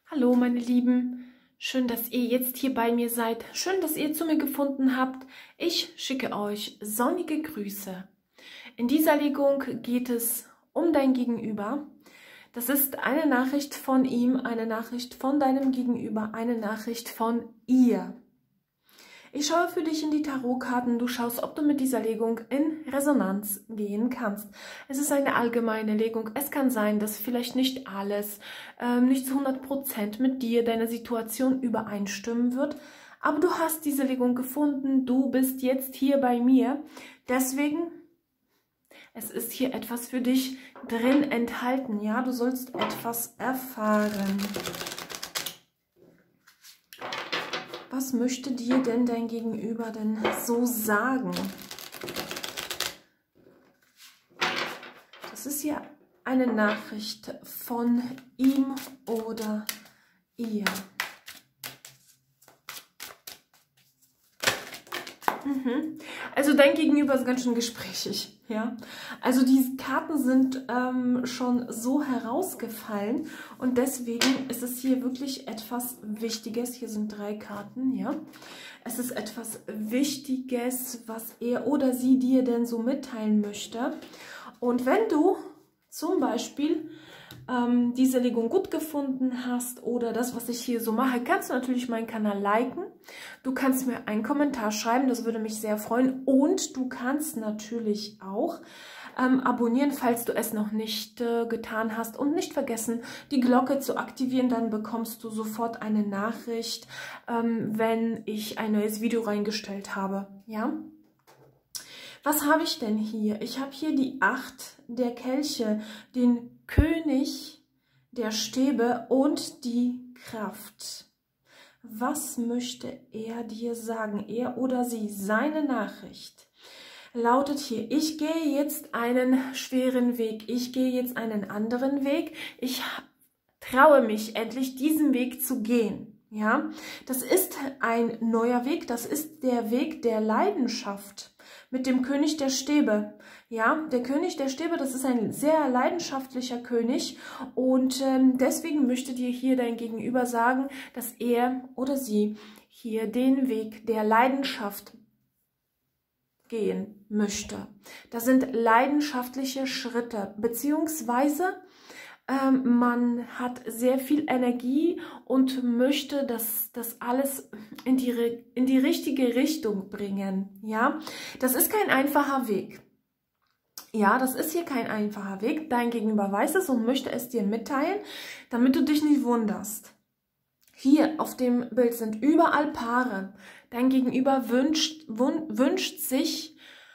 Hallo meine Lieben, schön, dass ihr jetzt hier bei mir seid, schön, dass ihr zu mir gefunden habt. Ich schicke euch sonnige Grüße. In dieser Legung geht es um dein Gegenüber. Das ist eine Nachricht von ihm, eine Nachricht von deinem Gegenüber, eine Nachricht von ihr. Ich schaue für dich in die Tarotkarten, du schaust, ob du mit dieser Legung in Resonanz gehen kannst. Es ist eine allgemeine Legung. Es kann sein, dass vielleicht nicht alles, nicht zu 100% mit dir, deiner Situation übereinstimmen wird. Aber du hast diese Legung gefunden, du bist jetzt hier bei mir. Deswegen, es ist hier etwas für dich drin enthalten. Ja, du sollst etwas erfahren. Was möchte dir denn dein Gegenüber denn so sagen? Das ist ja eine Nachricht von ihm oder ihr. Also dein Gegenüber ist ganz schön gesprächig, ja. Also die Karten sind schon so herausgefallen und deswegen ist es hier wirklich etwas Wichtiges. Hier sind 3 Karten, ja. Es ist etwas Wichtiges, was er oder sie dir denn so mitteilen möchte. Und wenn du zum Beispiel diese Legung gut gefunden hast oder das, was ich hier so mache, kannst du natürlich meinen Kanal liken. Du kannst mir einen Kommentar schreiben, das würde mich sehr freuen. Und du kannst natürlich auch abonnieren, falls du es noch nicht getan hast. Und nicht vergessen, die Glocke zu aktivieren, dann bekommst du sofort eine Nachricht, wenn ich ein neues Video reingestellt habe. Ja? Was habe ich denn hier? Ich habe hier die 8 der Kelche, den König der Stäbe und die Kraft. Was möchte er dir sagen? Er oder sie, seine Nachricht lautet hier: Ich gehe jetzt einen schweren Weg. Ich gehe jetzt einen anderen Weg. Ich traue mich endlich, diesen Weg zu gehen. Ja, das ist ein neuer Weg. Das ist der Weg der Leidenschaft. Mit dem König der Stäbe. Ja, der König der Stäbe, das ist ein sehr leidenschaftlicher König und deswegen möchte dir hier dein Gegenüber sagen, dass er oder sie hier den Weg der Leidenschaft gehen möchte. Das sind leidenschaftliche Schritte, beziehungsweise man hat sehr viel Energie und möchte das alles in die richtige Richtung bringen. Ja, das ist kein einfacher Weg. Ja, das ist hier kein einfacher Weg. Dein Gegenüber weiß es und möchte es dir mitteilen, damit du dich nicht wunderst. Hier auf dem Bild sind überall Paare. Dein Gegenüber wünscht sich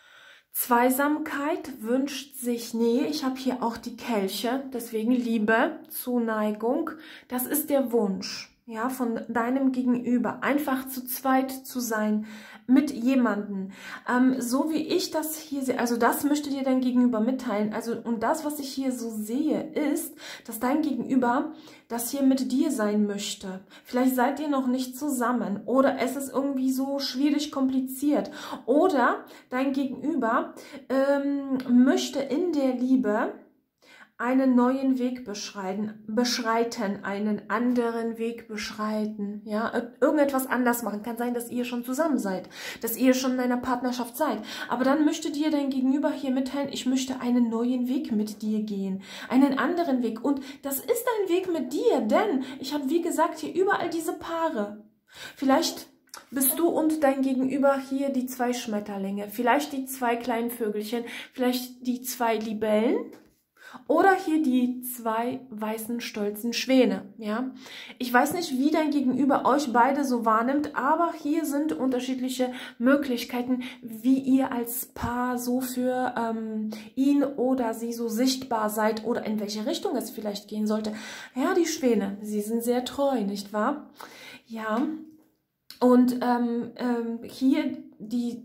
Zweisamkeit, wünscht sich Nähe. Ich habe hier auch die Kelche, deswegen Liebe, Zuneigung. Das ist der Wunsch, ja, von deinem Gegenüber, einfach zu zweit zu sein mit jemandem. So wie ich das hier sehe, also das möchte dir dein Gegenüber mitteilen. Also und das, was ich hier so sehe, ist, dass dein Gegenüber das hier mit dir sein möchte. Vielleicht seid ihr noch nicht zusammen oder es ist irgendwie so schwierig, kompliziert. Oder dein Gegenüber möchte in der Liebe einen neuen Weg beschreiten, einen anderen Weg beschreiten, ja, irgendetwas anders machen. Kann sein, dass ihr schon zusammen seid, dass ihr schon in einer Partnerschaft seid. Aber dann möchte dir dein Gegenüber hier mitteilen, ich möchte einen neuen Weg mit dir gehen, einen anderen Weg. Und das ist ein Weg mit dir, denn ich habe, wie gesagt, hier überall diese Paare. Vielleicht bist du und dein Gegenüber hier die 2 Schmetterlinge, vielleicht die 2 kleinen Vögelchen, vielleicht die 2 Libellen. Oder hier die 2 weißen, stolzen Schwäne, ja. Ich weiß nicht, wie dein Gegenüber euch beide so wahrnimmt, aber hier sind unterschiedliche Möglichkeiten, wie ihr als Paar so für ihn oder sie so sichtbar seid oder in welche Richtung es vielleicht gehen sollte. Ja, die Schwäne, sie sind sehr treu, nicht wahr? Ja, und hier die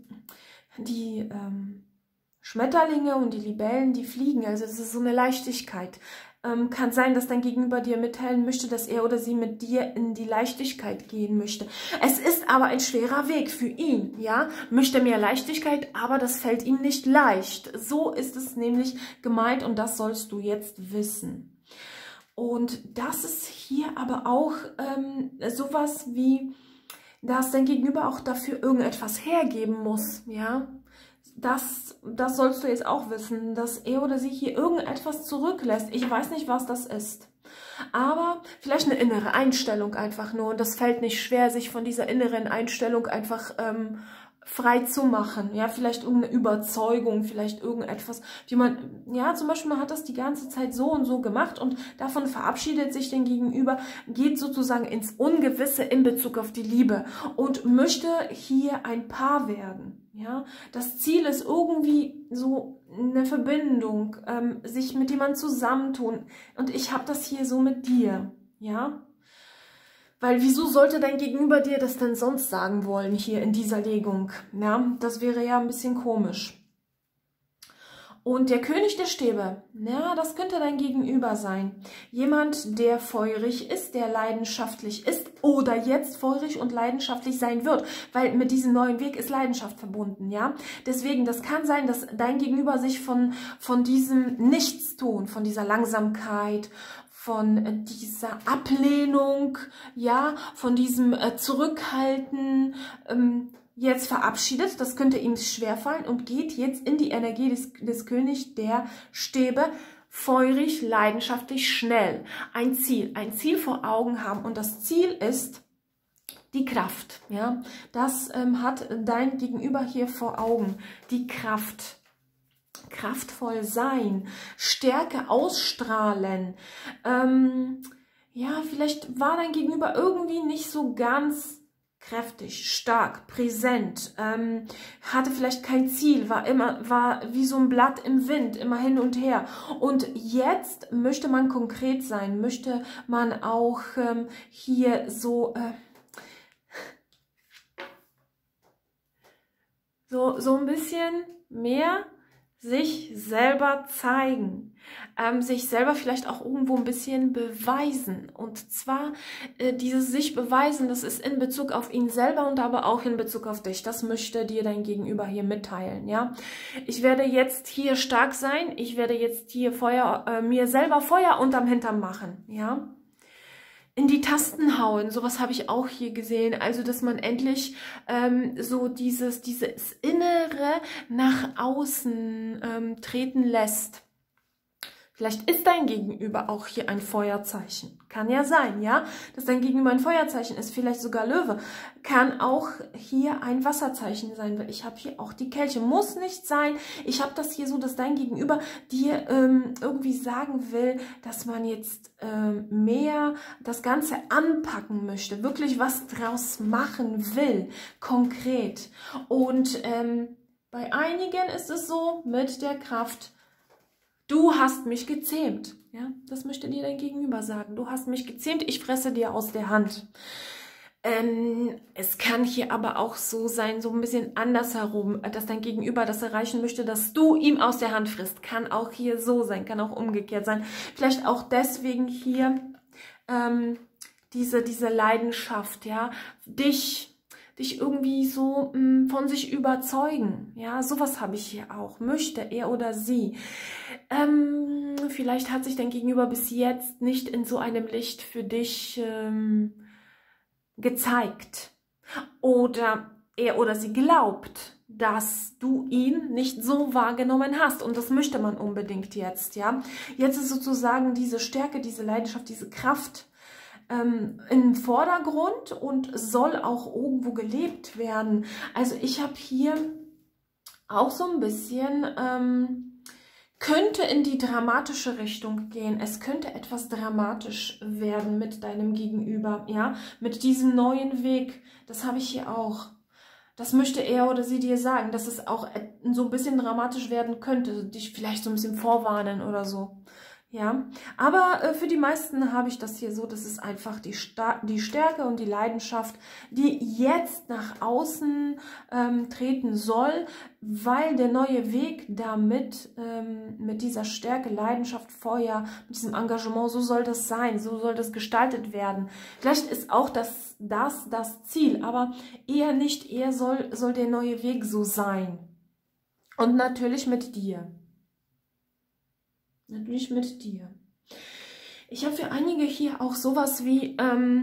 Schmetterlinge und die Libellen, die fliegen, also es ist so eine Leichtigkeit. Kann sein, dass dein Gegenüber dir mitteilen möchte, dass er oder sie mit dir in die Leichtigkeit gehen möchte. Es ist aber ein schwerer Weg für ihn, ja, möchte mehr Leichtigkeit, aber das fällt ihm nicht leicht. So ist es nämlich gemeint und das sollst du jetzt wissen. Und das ist hier aber auch sowas wie, dass dein Gegenüber auch dafür irgendetwas hergeben muss, ja. Das sollst du jetzt auch wissen, dass er oder sie hier irgendetwas zurücklässt. Ich weiß nicht, was das ist. Aber vielleicht eine innere Einstellung einfach nur. Und das fällt nicht schwer, sich von dieser inneren Einstellung einfach frei zu machen. Ja, vielleicht irgendeine Überzeugung, vielleicht irgendetwas, wie man, ja, zum Beispiel man hat das die ganze Zeit so und so gemacht und davon verabschiedet sich den Gegenüber, geht sozusagen ins Ungewisse in Bezug auf die Liebe und möchte hier ein Paar werden. Ja, das Ziel ist irgendwie so eine Verbindung, sich mit jemandem zusammentun. Und ich habe das hier so mit dir, ja. Weil wieso sollte dein Gegenüber dir das denn sonst sagen wollen, hier in dieser Legung? Ja, das wäre ja ein bisschen komisch. Und der König der Stäbe, ja, das könnte dein Gegenüber sein. Jemand, der feurig ist, der leidenschaftlich ist oder jetzt feurig und leidenschaftlich sein wird. Weil mit diesem neuen Weg ist Leidenschaft verbunden, ja. Deswegen, das kann sein, dass dein Gegenüber sich von diesem Nichtstun, von dieser Langsamkeit, von dieser Ablehnung, ja, von diesem Zurückhalten jetzt verabschiedet. Das könnte ihm schwerfallen und geht jetzt in die Energie des Königs der Stäbe, feurig, leidenschaftlich, schnell. Ein Ziel vor Augen haben und das Ziel ist die Kraft, ja. Das hat dein Gegenüber hier vor Augen, die Kraft. Kraftvoll sein, Stärke ausstrahlen. Ja, vielleicht war dein Gegenüber irgendwie nicht so ganz kräftig, stark, präsent, hatte vielleicht kein Ziel, war wie so ein Blatt im Wind, immer hin und her. Und jetzt möchte man konkret sein, möchte man auch hier so ein bisschen mehr sich selber zeigen, sich selber vielleicht auch irgendwo ein bisschen beweisen. Und zwar dieses sich beweisen, das ist in Bezug auf ihn selber und aber auch in Bezug auf dich. Das möchte dir dein Gegenüber hier mitteilen, ja. Ich werde jetzt hier stark sein, ich werde jetzt hier mir selber Feuer unterm Hintern machen, ja. In die Tasten hauen, sowas habe ich auch hier gesehen, also dass man endlich so dieses Innere nach außen treten lässt. Vielleicht ist dein Gegenüber auch hier ein Feuerzeichen. Kann ja sein, ja, dass dein Gegenüber ein Feuerzeichen ist, vielleicht sogar Löwe. Kann auch hier ein Wasserzeichen sein, weil ich habe hier auch die Kelche. Muss nicht sein. Ich habe das hier so, dass dein Gegenüber dir irgendwie sagen will, dass man jetzt mehr das Ganze anpacken möchte, wirklich was draus machen will, konkret. Und bei einigen ist es so mit der Kraft, du hast mich gezähmt. Ja, das möchte dir dein Gegenüber sagen. Du hast mich gezähmt, ich fresse dir aus der Hand. Es kann hier aber auch so sein, so ein bisschen andersherum, dass dein Gegenüber das erreichen möchte, dass du ihm aus der Hand frisst. Kann auch hier so sein, kann auch umgekehrt sein. Vielleicht auch deswegen hier diese Leidenschaft, ja, dich irgendwie so von sich überzeugen. Ja, sowas habe ich hier auch. Möchte er oder sie. Vielleicht hat sich dein Gegenüber bis jetzt nicht in so einem Licht für dich gezeigt. Oder er oder sie glaubt, dass du ihn nicht so wahrgenommen hast. Und das möchte man unbedingt jetzt, ja. Jetzt ist sozusagen diese Stärke, diese Leidenschaft, diese Kraft im Vordergrund und soll auch irgendwo gelebt werden. Also ich habe hier auch so ein bisschen, könnte in die dramatische Richtung gehen. Es könnte etwas dramatisch werden mit deinem Gegenüber, ja, mit diesem neuen Weg. Das habe ich hier auch. Das möchte er oder sie dir sagen, dass es auch so ein bisschen dramatisch werden könnte, dich vielleicht so ein bisschen vorwarnen oder so. Ja, aber für die meisten habe ich das hier so, das ist einfach die Stärke und die Leidenschaft, die jetzt nach außen treten soll, weil der neue Weg damit, mit dieser Stärke, Leidenschaft, Feuer, mit diesem Engagement, so soll das sein, so soll das gestaltet werden. Vielleicht ist auch das Ziel, aber eher nicht, eher soll der neue Weg so sein. Und natürlich mit dir. Natürlich mit dir. Ich habe für einige hier auch sowas wie,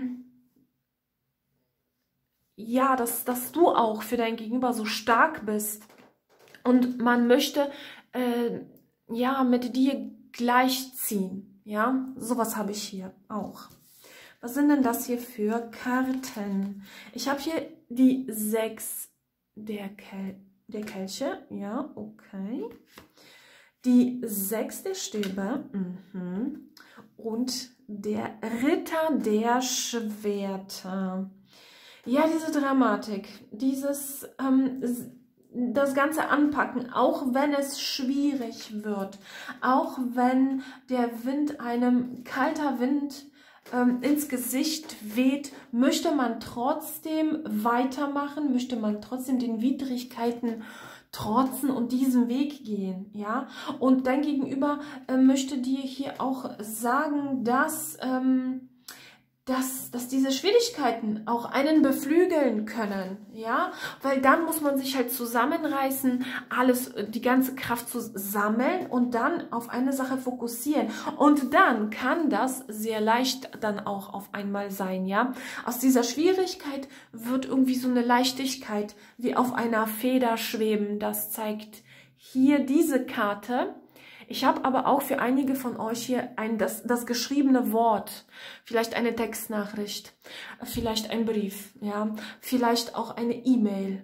ja, dass du auch für dein Gegenüber so stark bist. Und man möchte, ja, mit dir gleichziehen. Ja, sowas habe ich hier auch. Was sind denn das hier für Karten? Ich habe hier die 6 der Kelche. Ja, okay. Die 6 der Stäbe. Und der Ritter der Schwerter. Ja, diese Dramatik, dieses, das Ganze anpacken, auch wenn es schwierig wird, auch wenn der Wind, kalter Wind ins Gesicht weht, möchte man trotzdem weitermachen, möchte man trotzdem den Widrigkeiten trotzen und diesen Weg gehen, ja. Und dein Gegenüber möchte dir hier auch sagen, dass diese Schwierigkeiten auch einen beflügeln können, ja, weil dann muss man sich halt zusammenreißen, die ganze Kraft zu sammeln und dann auf eine Sache fokussieren und dann kann das sehr leicht dann auch auf einmal sein, ja. Aus dieser Schwierigkeit wird irgendwie so eine Leichtigkeit wie auf einer Feder schweben, das zeigt hier diese Karte. Ich habe aber auch für einige von euch hier das geschriebene Wort, vielleicht eine Textnachricht, vielleicht ein Brief, ja, vielleicht auch eine E-Mail.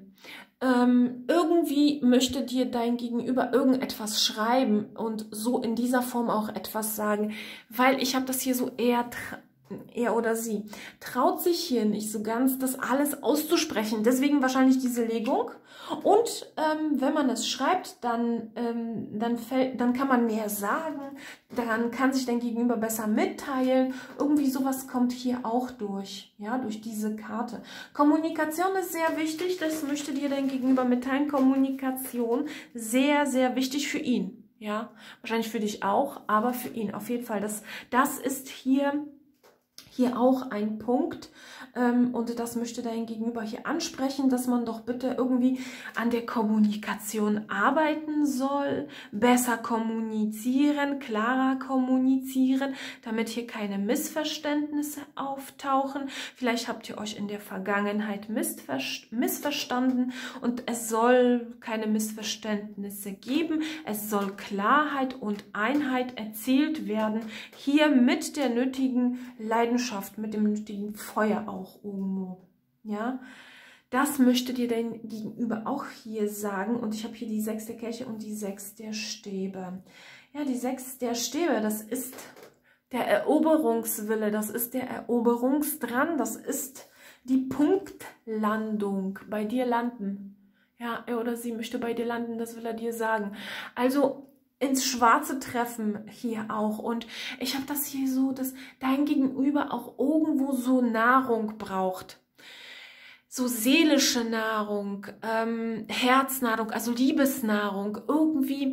Irgendwie möchte dir dein Gegenüber irgendetwas schreiben und so in dieser Form auch etwas sagen, weil ich habe das hier so er oder sie traut sich hier nicht so ganz, das alles auszusprechen. Deswegen wahrscheinlich diese Legung. Und wenn man es schreibt, dann kann man mehr sagen, dann kann sich dein Gegenüber besser mitteilen. Irgendwie sowas kommt hier auch durch, ja, durch diese Karte. Kommunikation ist sehr wichtig, das möchte dir dein Gegenüber mitteilen. Kommunikation, sehr, sehr wichtig für ihn, ja. Wahrscheinlich für dich auch, aber für ihn auf jeden Fall. Das ist hier auch ein Punkt und das möchte dein Gegenüber hier ansprechen, dass man doch bitte irgendwie an der Kommunikation arbeiten soll, besser kommunizieren, klarer kommunizieren, damit hier keine Missverständnisse auftauchen. Vielleicht habt ihr euch in der Vergangenheit missverstanden und es soll keine Missverständnisse geben. Es soll Klarheit und Einheit erzielt werden, hier mit der nötigen Leidenschaft, mit dem nötigen Feuer auch irgendwo, ja. Das möchte dir dein Gegenüber auch hier sagen und ich habe hier die 6 der Kelche und die 6 der Stäbe. Ja, die 6 der Stäbe, das ist der Eroberungswille, das ist der Eroberungsdrang, das ist die Punktlandung, bei dir landen. Ja, er oder sie möchte bei dir landen, das will er dir sagen. Also ins Schwarze treffen hier auch. Und ich habe das hier so, dass dein Gegenüber auch irgendwo so Nahrung braucht. So seelische Nahrung, Herznahrung, also Liebesnahrung. Irgendwie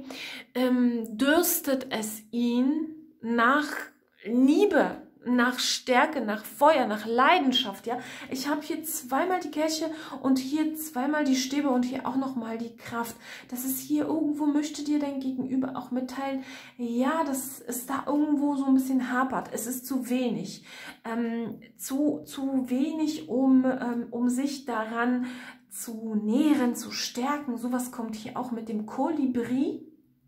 dürstet es ihn nach Liebe, nach Stärke, nach Feuer, nach Leidenschaft, ja. Ich habe hier zweimal die Kelche und hier zweimal die Stäbe und hier auch nochmal die Kraft. Das ist hier irgendwo, möchte dir dein Gegenüber auch mitteilen, ja, dass es da irgendwo so ein bisschen hapert. Es ist zu wenig. Zu wenig, um sich daran zu nähren, zu stärken. Sowas kommt hier auch mit dem Kolibri,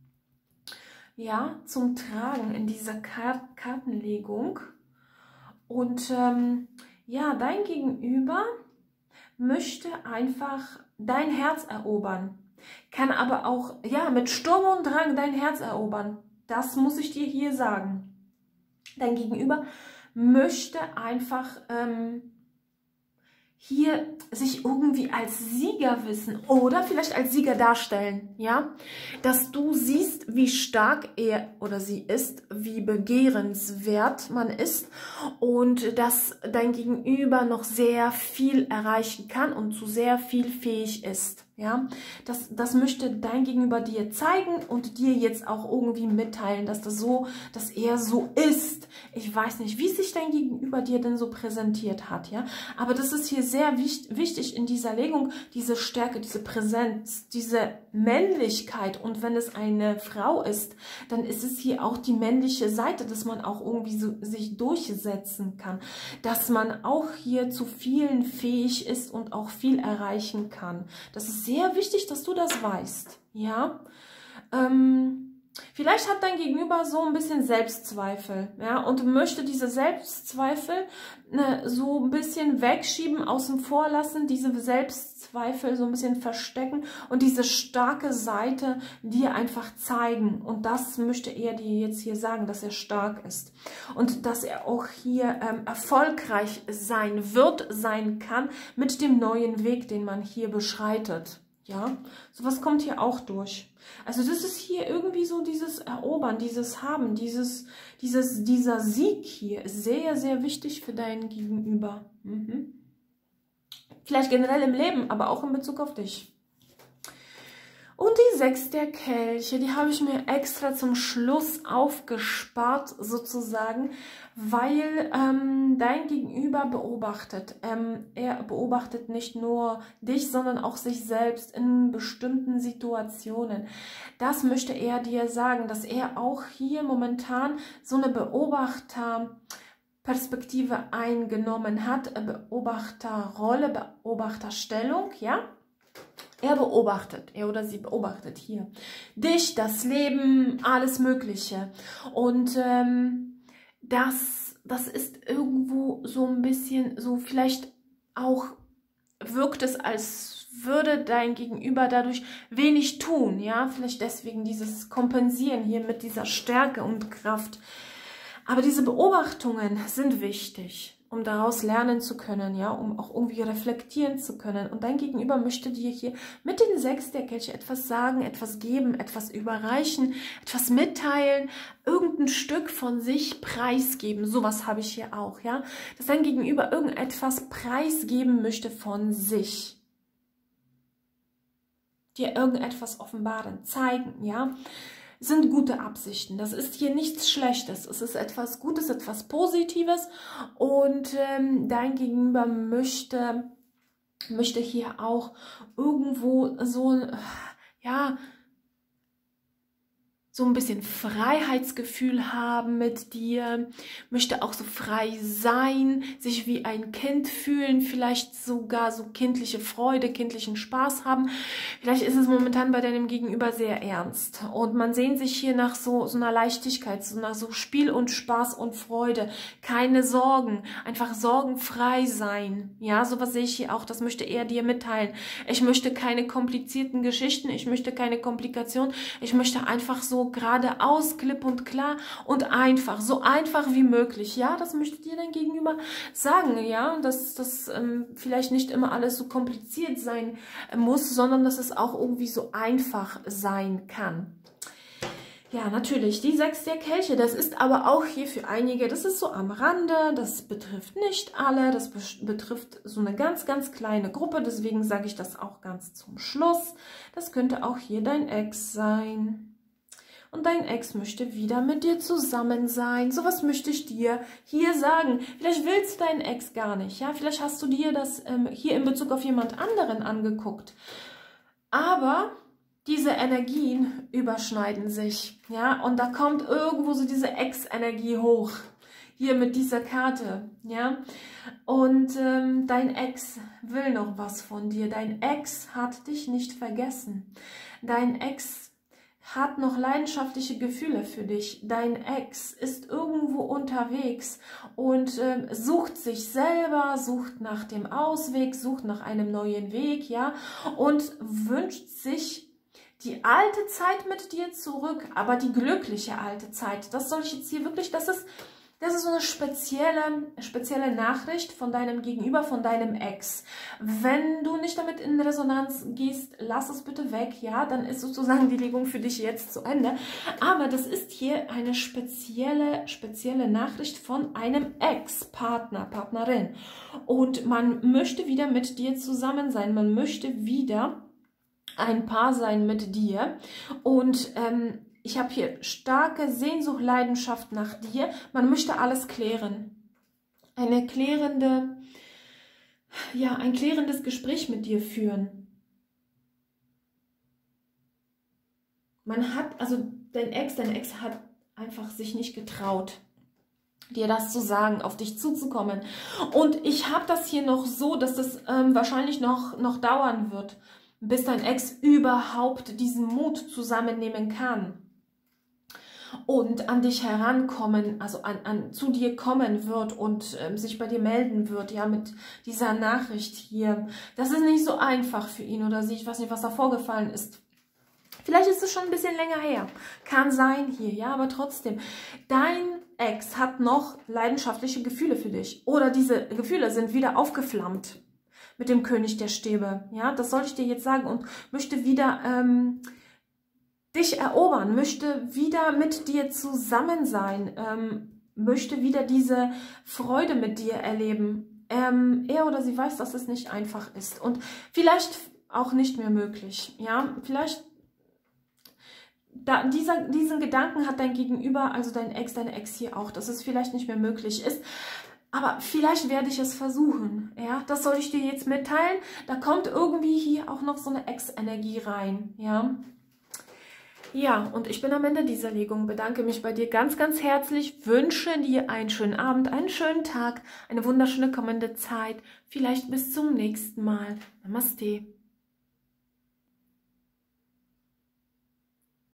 ja, zum Tragen in dieser Kartenlegung. Und ja, dein Gegenüber möchte einfach dein Herz erobern. Kann aber auch, ja, mit Sturm und Drang dein Herz erobern. Das muss ich dir hier sagen. Dein Gegenüber möchte einfach hier sich irgendwie als Sieger wissen oder vielleicht als Sieger darstellen, ja, dass du siehst, wie stark er oder sie ist, wie begehrenswert man ist und dass dein Gegenüber noch sehr viel erreichen kann und zu sehr viel fähig ist. Ja, das möchte dein Gegenüber dir zeigen und dir jetzt auch irgendwie mitteilen, dass er so ist. Ich weiß nicht, wie sich dein Gegenüber dir denn so präsentiert hat, ja. Aber das ist hier sehr wichtig in dieser Legung, diese Stärke, diese Präsenz, diese Männlichkeit, und wenn es eine Frau ist, dann ist es hier auch die männliche Seite, dass man auch irgendwie so sich durchsetzen kann, dass man auch hier zu vielen fähig ist und auch viel erreichen kann. Das ist sehr wichtig, dass du das weißt, ja. Vielleicht hat dein Gegenüber so ein bisschen Selbstzweifel, ja, und möchte diese Selbstzweifel so ein bisschen wegschieben, außen vor lassen, diese Selbstzweifel so ein bisschen verstecken und diese starke Seite dir einfach zeigen. Und das möchte er dir jetzt hier sagen, dass er stark ist und dass er auch hier erfolgreich sein kann mit dem neuen Weg, den man hier beschreitet. Ja, sowas kommt hier auch durch. Also das ist hier irgendwie so dieses Erobern, dieses Haben, dieser Sieg hier ist sehr, sehr wichtig für deinen Gegenüber. Vielleicht generell im Leben, aber auch in Bezug auf dich. Und die 6 der Kelche, die habe ich mir extra zum Schluss aufgespart, sozusagen, weil dein Gegenüber beobachtet. Er beobachtet nicht nur dich, sondern auch sich selbst in bestimmten Situationen. Das möchte er dir sagen, dass er auch hier momentan so eine Beobachterperspektive eingenommen hat, Beobachterrolle, Beobachterstellung, ja. Er oder sie beobachtet hier dich, das Leben, alles Mögliche. Und das ist irgendwo so ein bisschen so, vielleicht auch wirkt es, als würde dein Gegenüber dadurch wenig tun, ja, vielleicht deswegen dieses Kompensieren hier mit dieser Stärke und Kraft. Aber diese Beobachtungen sind wichtig, um daraus lernen zu können, ja, um auch irgendwie reflektieren zu können. Und dein Gegenüber möchte dir hier mit den 6 der Kelche etwas sagen, etwas geben, etwas überreichen, etwas mitteilen, irgendein Stück von sich preisgeben. Sowas habe ich hier auch, ja, dass dein Gegenüber irgendetwas preisgeben möchte von sich. Dir irgendetwas offenbaren, zeigen, ja. Sind gute Absichten. Das ist hier nichts Schlechtes. Es ist etwas Gutes, etwas Positives. Und dein Gegenüber möchte hier auch irgendwo so, ja, so ein bisschen Freiheitsgefühl haben mit dir, möchte auch so frei sein, sich wie ein Kind fühlen, vielleicht sogar so kindliche Freude, kindlichen Spaß haben. Vielleicht ist es momentan bei deinem Gegenüber sehr ernst und man sehnt sich hier nach so einer Leichtigkeit, so nach so Spiel und Spaß und Freude. Keine Sorgen, einfach sorgenfrei sein. Ja, sowas sehe ich hier auch, das möchte er dir mitteilen. Ich möchte keine komplizierten Geschichten, ich möchte keine Komplikationen, ich möchte einfach so geradeaus, klipp und klar und einfach, so einfach wie möglich. Ja, das möchte dir dein Gegenüber sagen, ja, dass das vielleicht nicht immer alles so kompliziert sein muss, sondern dass es auch irgendwie so einfach sein kann. Ja, natürlich, die 6 der Kelche, das ist aber auch hier für einige, das ist so am Rande, das betrifft nicht alle, das betrifft so eine ganz, ganz kleine Gruppe, deswegen sage ich das auch ganz zum Schluss. Das könnte auch hier dein Ex sein. Und dein Ex möchte wieder mit dir zusammen sein. So was möchte ich dir hier sagen. Vielleicht willst du deinen Ex gar nicht, ja? Vielleicht hast du dir das hier in Bezug auf jemand anderen angeguckt. Aber diese Energien überschneiden sich, ja? Und da kommt irgendwo so diese Ex-Energie hoch. Hier mit dieser Karte, ja? Und dein Ex will noch was von dir. Dein Ex hat dich nicht vergessen. Dein Ex hat noch leidenschaftliche Gefühle für dich. Dein Ex ist irgendwo unterwegs und sucht sich selber, sucht nach dem Ausweg, sucht nach einem neuen Weg, ja, und wünscht sich die alte Zeit mit dir zurück, aber die glückliche alte Zeit. Das soll ich jetzt hier wirklich, das ist so eine spezielle Nachricht von deinem Gegenüber, von deinem Ex. Wenn du nicht damit in Resonanz gehst, lass es bitte weg, ja, dann ist sozusagen die Legung für dich jetzt zu Ende. Aber das ist hier eine spezielle Nachricht von einem Ex-Partner, Partnerin. Und man möchte wieder mit dir zusammen sein, man möchte wieder ein Paar sein mit dir und ich habe hier starke Sehnsucht, Leidenschaft nach dir. Man möchte alles klären. Ein klärendes Gespräch mit dir führen. man hat, also dein Ex hat einfach sich nicht getraut, dir das zu sagen, auf dich zuzukommen. Und ich habe das hier noch so, dass das wahrscheinlich noch dauern wird, bis dein Ex überhaupt diesen Mut zusammennehmen kann und an dich herankommen, also zu dir kommen wird und sich bei dir melden wird, ja, mit dieser Nachricht hier. Das ist nicht so einfach für ihn oder sie, ich weiß nicht, was da vorgefallen ist. Vielleicht ist es schon ein bisschen länger her. Kann sein hier, ja, aber trotzdem. Dein Ex hat noch leidenschaftliche Gefühle für dich. Oder diese Gefühle sind wieder aufgeflammt mit dem König der Stäbe. Ja, das soll ich dir jetzt sagen. Und möchte wieder dich erobern, möchte wieder mit dir zusammen sein, möchte wieder diese Freude mit dir erleben. Er oder sie weiß, dass es nicht einfach ist. Und vielleicht auch nicht mehr möglich. Ja, vielleicht diesen Gedanken hat dein Gegenüber, also dein Ex, deine Ex hier auch, dass es vielleicht nicht mehr möglich ist. Aber vielleicht werde ich es versuchen. Ja, das soll ich dir jetzt mitteilen. Da kommt irgendwie hier auch noch so eine Ex-Energie rein. Ja. Ja, und ich bin am Ende dieser Legung. Bedanke mich bei dir ganz, ganz herzlich. Wünsche dir einen schönen Abend, einen schönen Tag, eine wunderschöne kommende Zeit. Vielleicht bis zum nächsten Mal. Namaste.